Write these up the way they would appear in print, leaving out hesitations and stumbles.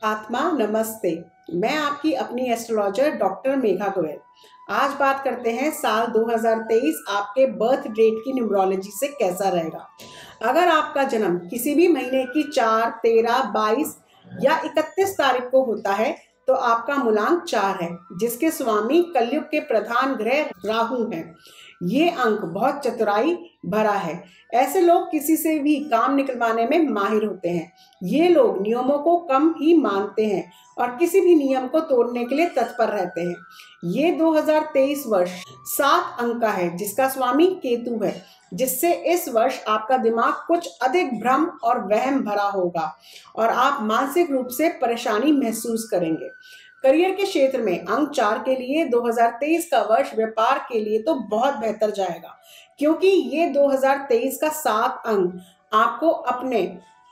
आत्मा नमस्ते। मैं आपकी अपनी एस्ट्रोलॉजर डॉक्टर मेघा गोयल। आज बात करते हैं साल 2023 आपके बर्थ डेट की न्यूमरोलॉजी से कैसा रहेगा। अगर आपका जन्म किसी भी महीने की 4, 13, 22 या 31 तारीख को होता है तो आपका मूलांक 4 है, जिसके स्वामी कलयुग के प्रधान ग्रह राहु हैं। ये अंक बहुत चतुराई भरा है। ऐसे लोग किसी से भी काम निकलवाने में माहिर होते हैं। ये लोग नियमों को कम ही मानते हैं और किसी भी नियम को तोड़ने के लिए तत्पर रहते हैं। ये 2023 वर्ष 7 अंक का है, जिसका स्वामी केतु है, जिससे इस वर्ष आपका दिमाग कुछ अधिक भ्रम और वहम भरा होगा और आप मानसिक रूप से परेशानी महसूस करेंगे। करियर के क्षेत्र में अंक 4 के लिए 2023 का वर्ष व्यापार के लिए तो बहुत बेहतर जाएगा, क्योंकि ये 2023 का 7 अंक आपको अपने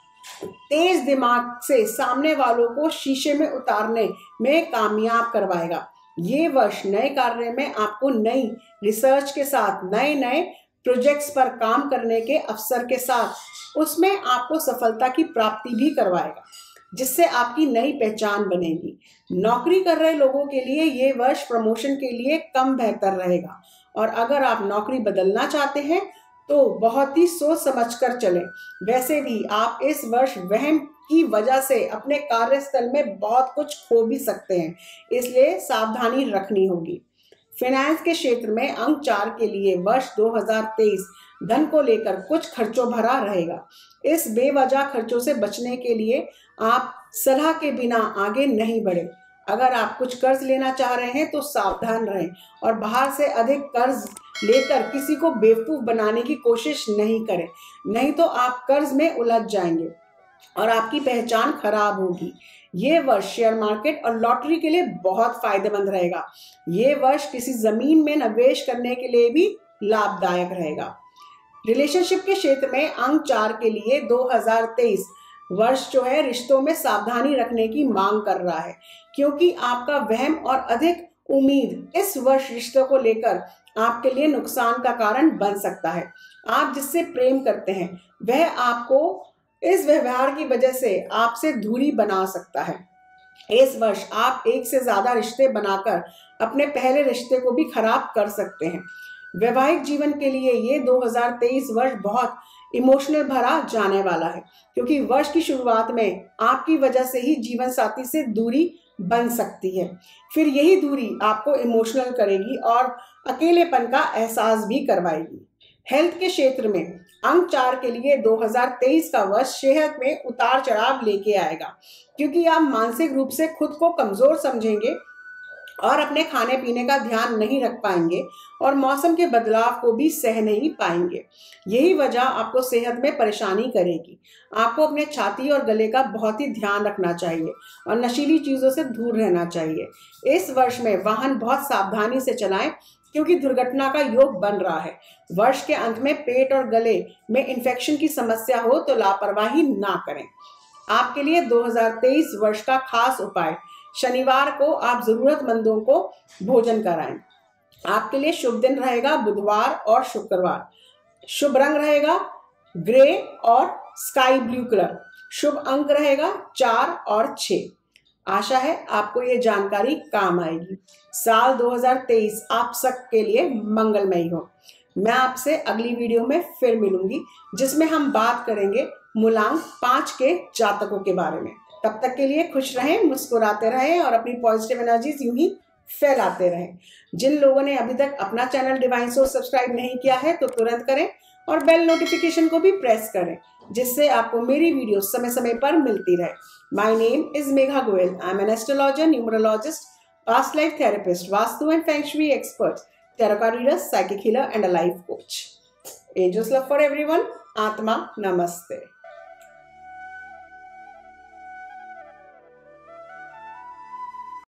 तेज दिमाग से सामने वालों को शीशे में उतारने में कामयाब करवाएगा। ये वर्ष नए कार्य में आपको नई रिसर्च के साथ नए नए प्रोजेक्ट्स पर काम करने के अवसर के साथ उसमें आपको सफलता की प्राप्ति भी करवाएगा, जिससे आपकी नई पहचान बनेगी। नौकरी कर रहे लोगों के लिए ये वर्ष प्रमोशन के लिए कम बेहतर रहेगा, और अगर आप नौकरी बदलना चाहते हैं तो बहुत ही सोच समझकर चलें। वैसे भी आप इस वर्ष वहम की वजह से अपने कार्यस्थल में बहुत कुछ खो भी सकते हैं, इसलिए सावधानी रखनी होगी। फाइनेंस के क्षेत्र में अंक 4 के लिए वर्ष 2023 धन को लेकर कुछ खर्चों भरा रहेगा। इस बेवजह खर्चों से बचने के लिए आप सलाह के बिना आगे नहीं बढ़े। अगर आप कुछ कर्ज लेना चाह रहे हैं तो सावधान रहें और बाहर से अधिक कर्ज लेकर किसी को बेवकूफ बनाने की कोशिश नहीं करें, नहीं तो आप कर्ज में उलझ जाएंगे और आपकी पहचान खराब होगी। ये वर्ष शेयर मार्केट और लॉटरी के लिए बहुत फायदेमंद रहेगा। ये वर्ष किसी जमीन में निवेश करने के लिए भी लाभदायक रहेगा। रिलेशनशिप के क्षेत्र में अंक 4 के लिए 2023 वर्ष जो है रिश्तों में सावधानी रखने की मांग कर रहा है, क्योंकि आपका वहम और अधिक उम्मीद इस वर्ष रिश्तों को लेकर आपके लिए नुकसान का कारण बन सकता है। आप जिससे प्रेम करते हैं वह आपको इस व्यवहार की वजह से आपसे दूरी बना सकता है। इस वर्ष आप एक से ज्यादा रिश्ते बनाकर अपने पहले रिश्ते को भी खराब कर सकते हैं। वैवाहिक जीवन के लिए ये 2023 वर्ष बहुत इमोशनल भरा जाने वाला है, क्योंकि वर्ष की शुरुआत में आपकी वजह से ही जीवन साथी से दूरी बन सकती है। फिर यही दूरी आपको इमोशनल करेगी और अकेलेपन का एहसास भी करवाएगी। हेल्थ के क्षेत्र में अंक 4 के लिए 2023 का वर्ष सेहत में उतार चढ़ाव लेके आएगा, क्योंकि आप मानसिक रूप से खुद को कमजोर समझेंगे और अपने खाने पीने का ध्यान नहीं रख पाएंगे और मौसम के बदलाव को भी सह नहीं पाएंगे। यही वजह आपको सेहत में परेशानी करेगी। आपको अपने छाती और गले का बहुत ही ध्यान रखना चाहिए और नशीली चीजों से दूर रहना चाहिए। इस वर्ष में वाहन बहुत सावधानी से चलाएं, क्योंकि दुर्घटना का योग बन रहा है। वर्ष के अंत में पेट और गले में इन्फेक्शन की समस्या हो तो लापरवाही ना करें। आपके लिए 2023 वर्ष का खास उपाय, शनिवार को आप जरूरतमंदों को भोजन कराएं। आपके लिए शुभ दिन रहेगा बुधवार और शुक्रवार। शुभ रंग रहेगा ग्रे और स्काई ब्लू कलर। शुभ अंक रहेगा 4 और 6। आशा है आपको ये जानकारी काम आएगी। साल 2023 आप सबके लिए मंगलमय हो। मैं आपसे अगली वीडियो में फिर मिलूंगी, जिसमें हम बात करेंगे मूलांक 5 के जातकों के बारे में। तब तक के लिए खुश रहें, मुस्कुराते रहें और अपनी पॉजिटिव एनर्जीज यूं ही फैलाते रहें। जिन लोगों ने अभी तक अपना चैनल डिवाइन सोर्स सब्सक्राइब नहीं किया है तो तुरंत करें और बेल नोटिफिकेशन को भी प्रेस करें, जिससे आपको मेरी वीडियो समय समय पर मिलती रहे। My name is Megha Goyal. I am an astrologer, numerologist, past life therapist, vastu and feng shui expert, tarot card reader, psychic healer and a life coach. Angels love for everyone. आत्मा नमस्ते।